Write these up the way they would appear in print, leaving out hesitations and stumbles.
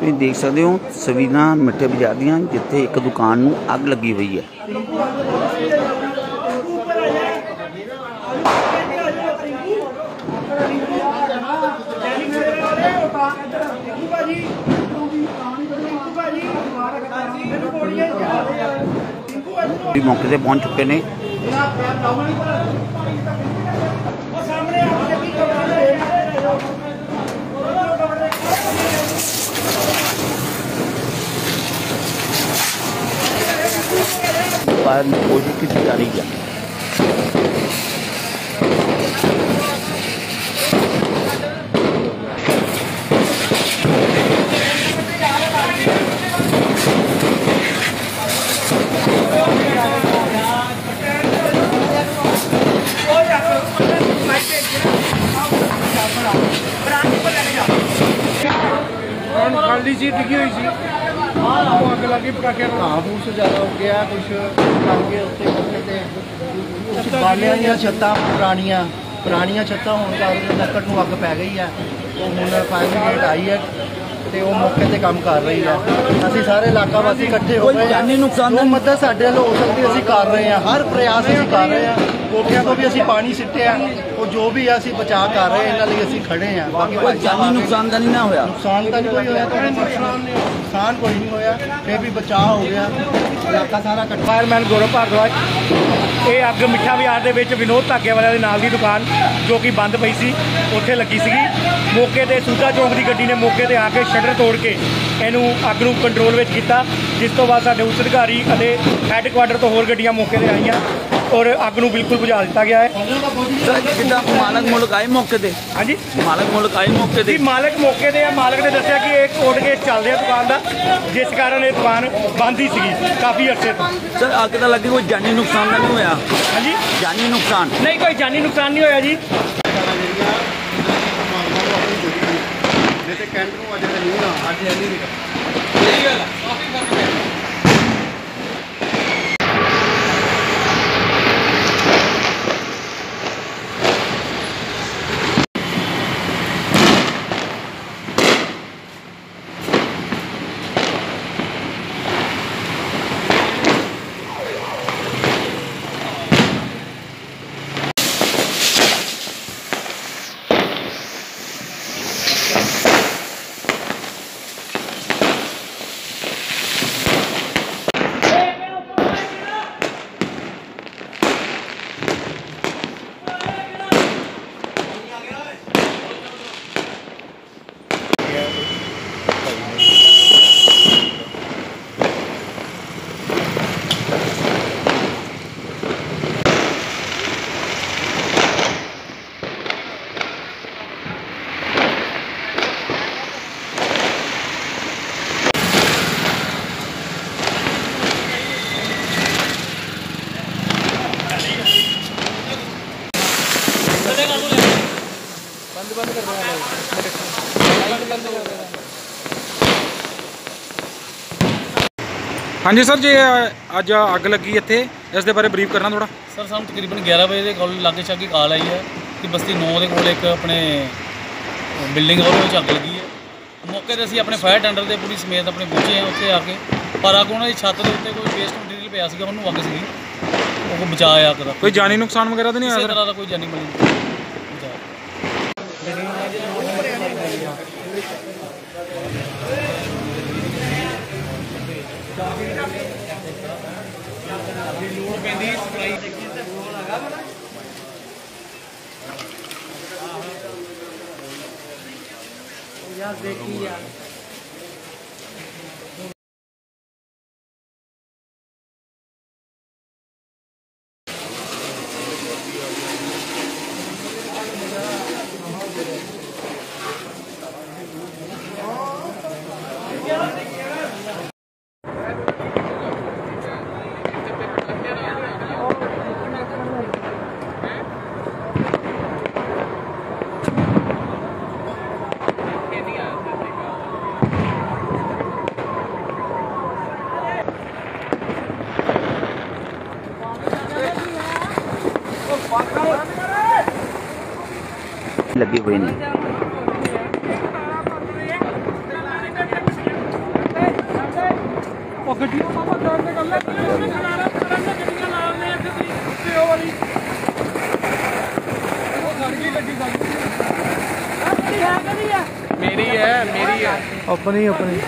ਤੁਸੀਂ देख सकते हो तस्वीरां मिठे बाजार दियां जिथे एक दुकान नूं अग लगी हुई है। मौके से पहुंच चुके ने। कोशिश की जा रही है। खाली सी डिगी हुई सी अग लगी पटाखे घाह फूस ज़्यादा हो गया कुछ लगे उत्ते बालियां दी छत्तां पुरानियां छत्तां होने कारण लक्कड़ नूं अग पै गई है। वो हुण फायर ब्रिगेड आई है तो वो मौके पर काम कर रही है। असीं सारे इलाका वासी इकट्ठे हो रहे हैं। नुकसान मदद साडे नाल हो सकती असीं कर रहे हैं। हर प्रयास असीं कर रहे हैं। कोठियां तो भी असीं पानी सिੱਟਿਆ और जो भी है असीं बचा कर रहे हैं। इन्हां लई असीं खड़े हैं। बाकी कोई जानी नुकसान तो नहीं ना होया? नुकसान तो नहीं कोई होया। नुकसान कोई नहीं होया। फिर भी बचाव हो गया। इलाका सारा इकट्ठा। फायरमैन गौरव भारद्वाज ये अग मिठा बाजार ਦੇ ਵਿੱਚ विनोद धागे वाले ਦੇ ਨਾਲ ਦੀ दुकान जो कि बंद पई सी ਉੱਥੇ ਲੱਗੀ ਸੀਗੀ। मौके ਤੇ सूधा चौंक की ਗੱਡੀ ने मौके ਤੇ आके शटर तोड़ के ਇਹਨੂੰ ਅੱਗ ਨੂੰ ਕੰਟਰੋਲ ਵਿੱਚ ਕੀਤਾ। जिस तो बाद ਸਾਡੇ ਉੱਚ ਅਧਿਕਾਰੀ ਅਤੇ ਹੈੱਡਕੁਆਟਰ ਤੋਂ ਹੋਰ ਗੱਡੀਆਂ मौके ਤੇ ਆਈਆਂ और अग नूं बिल्कुल बुझा दिता गया है। जिद्दां मालक मुल्क आए मौके ते? हाँ जी मालक मुल्क आए मौके ते? मालक मौके ते मालक ने दस्सिया कि एक कोर्ट केस चल रहा दुकान का जिस कारण ये दुकान बंद ही सी काफ़ी अरसे तो। सर अग तो लगी कोई जानी नुकसान तो नहीं होया? हाँ जी जानी नुकसान नहीं कोई जानी नुकसान नहीं होया जी। हाँ जी सर जी अज अग लगी इत्थे इस दे बारे ब्रीफ करना थोड़ा। सर सानूं तकरीबन 11 बजे के लागे शागे कॉल आई है कि बस्ती 9 के कोल एक अपने बिल्डिंग है वो अग लगी है। मौके पर असीं अपने फायर टेंडर के पूरी समेत अपने पहुँचे हैं उत्थे आके पर अग उन्होंने छत के उत्ते कोई वेस्ट मटीरियल पिया सीगा उन्होंने अग सी वो बचाया अग दा। कोई जानी नुकसान वगैरह तो नहीं किसी तरह का कोई जानी माली यार देखिए यार लगे हुए नहीं। मेरी है अपनी अपनी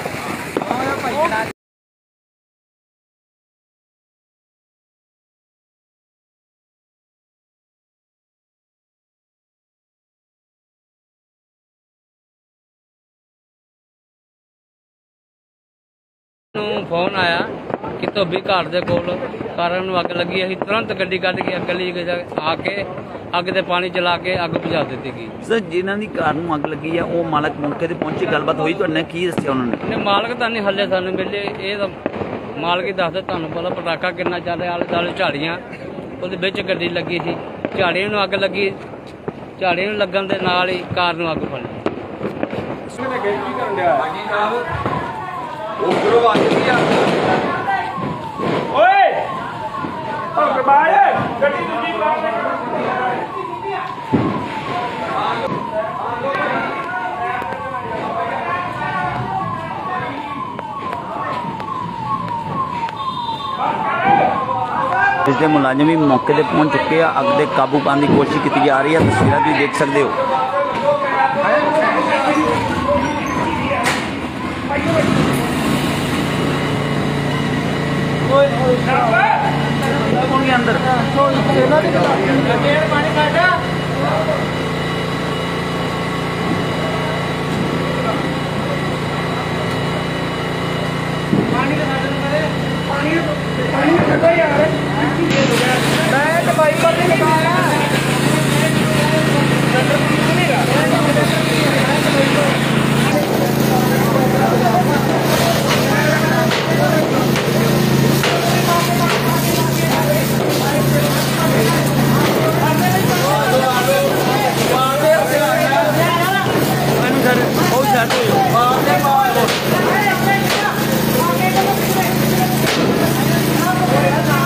ਨੂੰ ਫੋਨ ਆਇਆ ਕਿ ਧੋਬੀ ਘਾਟ ਦੇ ਕੋਲ ਕਾਰਾਂ ਨੂੰ ਅੱਗ ਲੱਗੀ। ਅਸੀਂ ਤੁਰੰਤ ਗੱਡੀ ਕੱਢ ਕੇ ਅੱਗ ਲਈ ਆ ਕੇ ਅੱਗ ਤੇ ਪਾਣੀ ਚਲਾ ਕੇ ਅੱਗ ਬੁਝਾ ਦਿੱਤੀ ਗਈ। ਸਰ ਜਿਨ੍ਹਾਂ ਦੀ ਕਾਰ ਨੂੰ ਅੱਗ ਲੱਗੀ ਆ ਉਹ ਮਾਲਕ ਮੌਕੇ ਤੇ ਪਹੁੰਚੀ, ਗੱਲਬਾਤ ਹੋਈ ਤੁਹਾਡੇ ਨਾਲ, ਕੀ ਦੱਸਿਆ ਉਹਨਾਂ ਨੇ? ਮਾਲਕ ਤਾਂ ਨਹੀਂ ਹੱਲੇ ਸਾਨੂੰ ਮਿਲੇ, ਇਹ ਤਾਂ ਮਾਲਕ ਹੀ ਦੱਸਦਾ। ਤੁਹਾਨੂੰ ਪਤਾ ਪਟਾਕਾ ਕਿੰਨਾ ਚੱਲ ਰਿਹਾ, ਆਲੇ ਦੁਆਲੇ ਝਾੜੀਆਂ, ਉਹਦੇ ਵਿੱਚ ਗੱਡੀ ਲੱਗੀ ਸੀ, ਝਾੜੀਆਂ ਨੂੰ ਅੱਗ ਲੱਗੀ, ਝਾੜੀਆਂ ਨੂੰ ਲੱਗਣ ਦੇ ਨਾਲ ਹੀ ਕਾਰ ਨੂੰ ਅੱਗ ਫੜੀ। ਇਸ ਦੇ ਮੁਲਾਜ਼ਮ ਵੀ ਮੌਕੇ ਤੇ ਪਹੁੰਚ ਚੁੱਕੇ ਆ, ਅੱਗ ਦੇ ਕਾਬੂ ਪਾਉਣ ਦੀ ਕੋਸ਼ਿਸ਼ ਕੀਤੀ ਜਾ ਰਹੀ ਹੈ। ਤਸਵੀਰਾਂ ਤੁਸੀਂ ਦੇਖ ਸਕਦੇ ਹੋ। ਅੰਦਰ बहुत